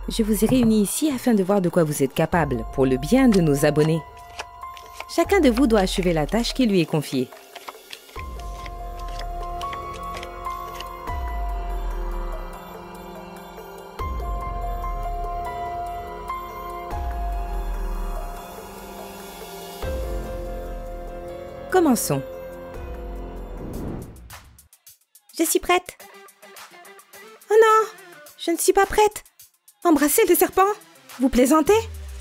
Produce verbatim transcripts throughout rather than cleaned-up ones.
Je vous ai réunis ici afin de voir de quoi vous êtes capable, pour le bien de nos abonnés. Chacun de vous doit achever la tâche qui lui est confiée. Commençons. Je suis prête. Oh non, je ne suis pas prête. Embrasser le serpent? Vous plaisantez?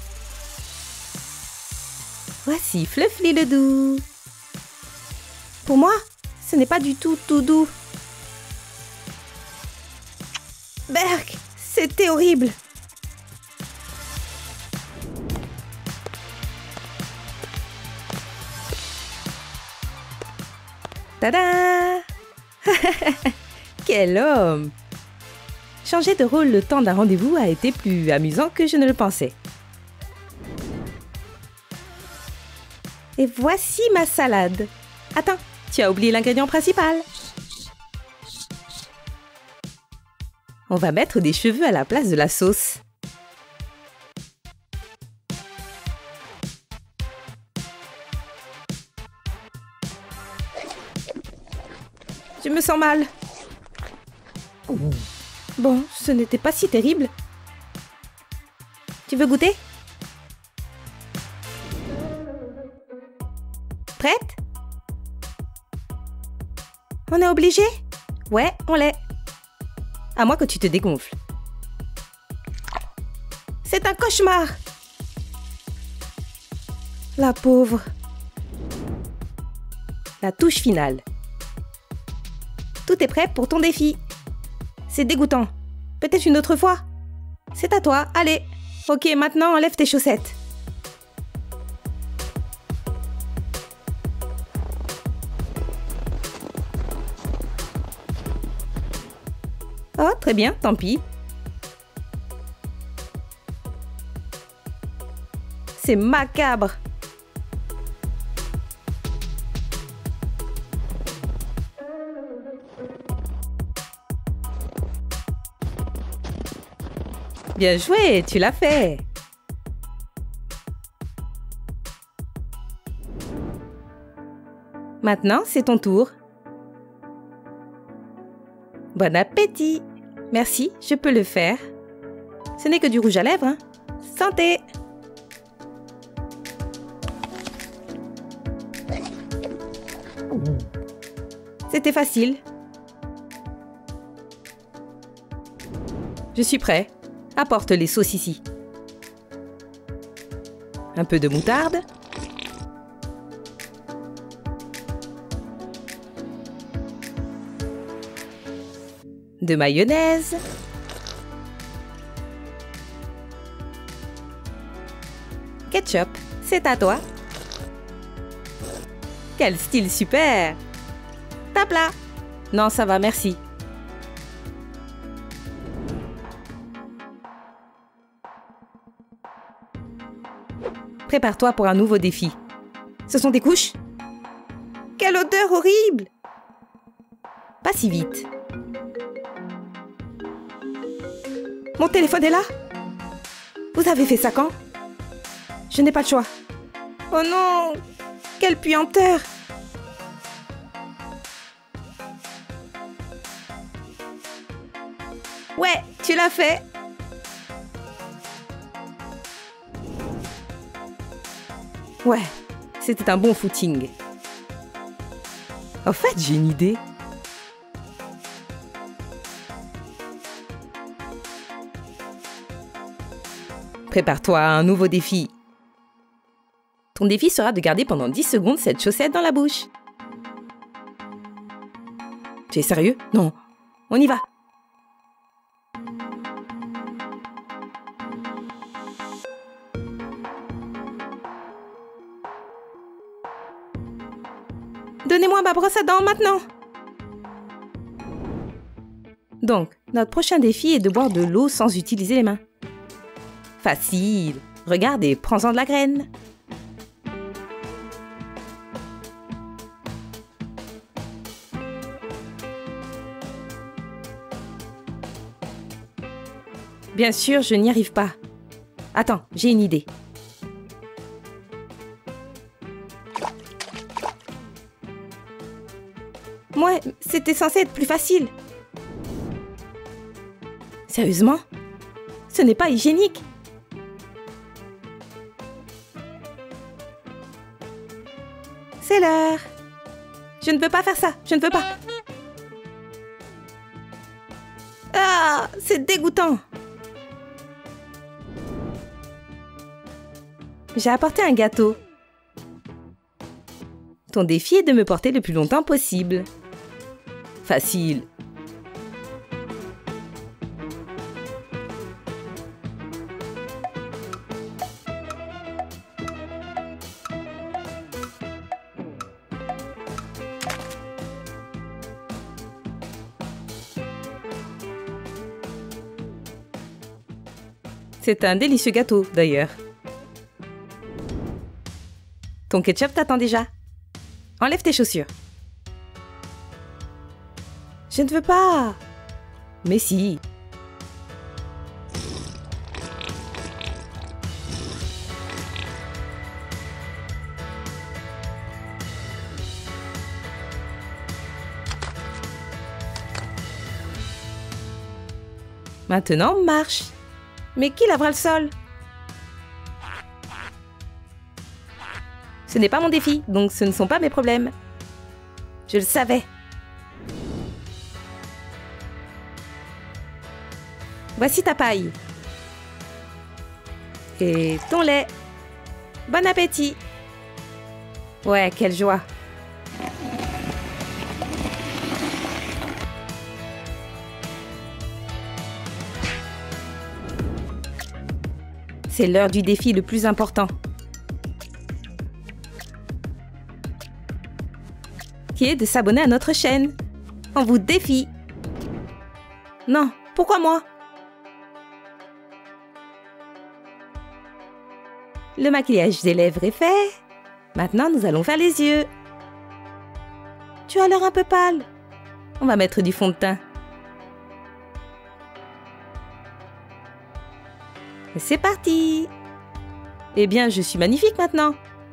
Voici Fluffy le doux. Pour moi, ce n'est pas du tout tout doux. Berk, c'était horrible. Tada! Quel homme! Changer de rôle le temps d'un rendez-vous a été plus amusant que je ne le pensais. Et voici ma salade. Attends, tu as oublié l'ingrédient principal. On va mettre des cheveux à la place de la sauce. Je me sens mal. Bon, ce n'était pas si terrible. Tu veux goûter? Prête? On est obligé? Ouais, on l'est. À moins que tu te dégonfles. C'est un cauchemar. La pauvre. La touche finale. Tout est prêt pour ton défi. C'est dégoûtant. Peut-être une autre fois. C'est à toi, allez. Ok, maintenant enlève tes chaussettes. Oh, très bien, tant pis. C'est macabre. Bien joué, tu l'as fait. Maintenant, c'est ton tour. Bon appétit. Merci, je peux le faire. Ce n'est que du rouge à lèvres, hein. Santé. C'était facile. Je suis prêt. Apporte les sauces ici. Un peu de moutarde. De mayonnaise. Ketchup, c'est à toi. Quel style super! Tape là! Non, ça va, merci. Prépare-toi pour un nouveau défi. Ce sont des couches? Quelle odeur horrible! Pas si vite. Mon téléphone est là? Vous avez fait ça quand? Je n'ai pas le choix. Oh non! Quelle puanteur! Ouais, tu l'as fait! Ouais, c'était un bon footing. En fait, j'ai une idée. Prépare-toi à un nouveau défi. Ton défi sera de garder pendant dix secondes cette chaussette dans la bouche. Tu es sérieux? Non, on y va. Donnez-moi ma brosse à dents maintenant. Donc, notre prochain défi est de boire de l'eau sans utiliser les mains. Facile. Regarde et prends-en de la graine. Bien sûr, je n'y arrive pas. Attends, j'ai une idée. Ouais, c'était censé être plus facile. Sérieusement? Ce n'est pas hygiénique. C'est l'heure. Je ne veux pas faire ça, je ne veux pas. Ah, c'est dégoûtant. J'ai apporté un gâteau. Ton défi est de me porter le plus longtemps possible. Facile. C'est un délicieux gâteau, d'ailleurs. Ton ketchup t'attend déjà. Enlève tes chaussures. Je ne veux pas. Mais si. Maintenant, marche. Mais qui lavera le sol? Ce n'est pas mon défi, donc ce ne sont pas mes problèmes. Je le savais. Voici ta paille. Et ton lait. Bon appétit. Ouais, quelle joie. C'est l'heure du défi le plus important. Qui est de s'abonner à notre chaîne. On vous défie. Non, pourquoi moi? Le maquillage des lèvres est fait. Maintenant, nous allons faire les yeux. Tu as l'air un peu pâle. On va mettre du fond de teint. C'est parti! Eh bien, je suis magnifique maintenant.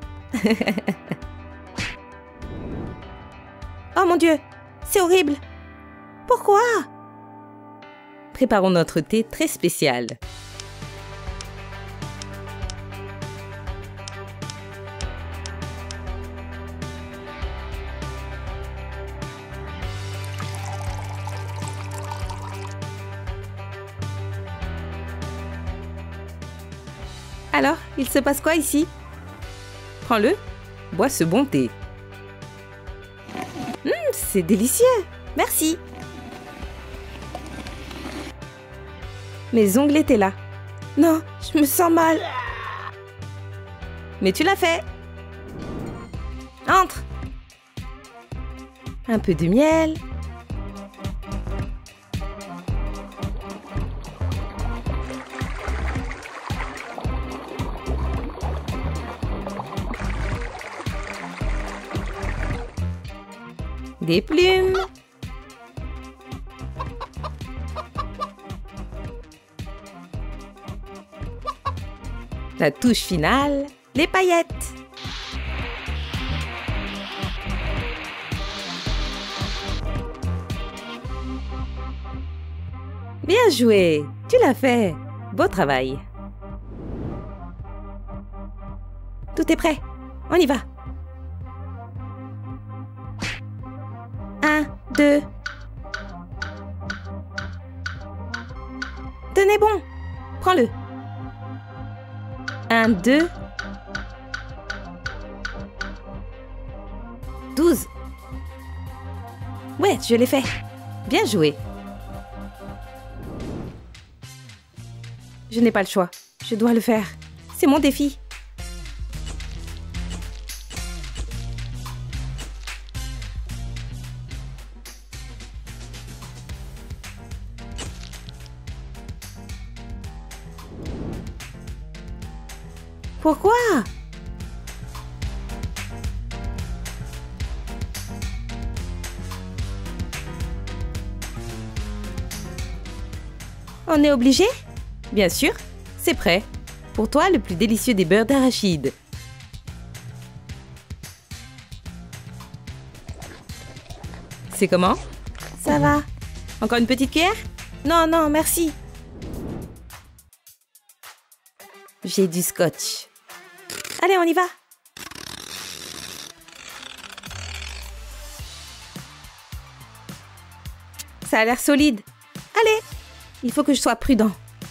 Oh mon Dieu, c'est horrible. Pourquoi? Préparons notre thé très spécial. Alors, il se passe quoi ici? Prends-le, bois ce bon thé. Mmh, c'est délicieux, merci. Mes ongles étaient là. Non, je me sens mal. Mais tu l'as fait. Entre. Un peu de miel. Des plumes. La touche finale, les paillettes. Bien joué, tu l'as fait. Beau travail. Tout est prêt, on y va. Un, deux. Tenez bon, prends-le. Un, deux. Douze. Ouais, je l'ai fait. Bien joué. Je n'ai pas le choix. Je dois le faire. C'est mon défi. Pourquoi? On est obligé? Bien sûr, c'est prêt. Pour toi, le plus délicieux des beurres d'arachide. C'est comment? Ça va. Encore une petite cuillère? Non, non, merci. J'ai du scotch. Allez, on y va. Ça a l'air solide. Allez, il faut que je sois prudent.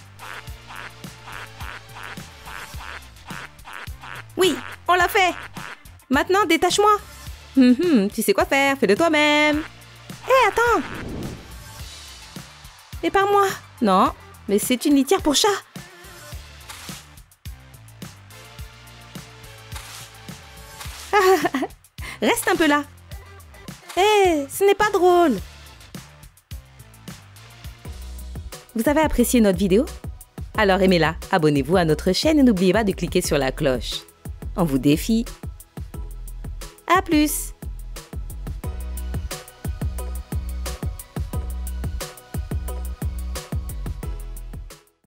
Oui, on l'a fait. Maintenant, détache-moi. Hum, hum, tu sais quoi faire, fais-le toi-même. Hé, hey, attends. Et par moi. Non, mais c'est une litière pour chat. Reste un peu là. Hé, hey, ce n'est pas drôle. Vous avez apprécié notre vidéo? Alors aimez-la, abonnez-vous à notre chaîne et n'oubliez pas de cliquer sur la cloche. On vous défie. À plus!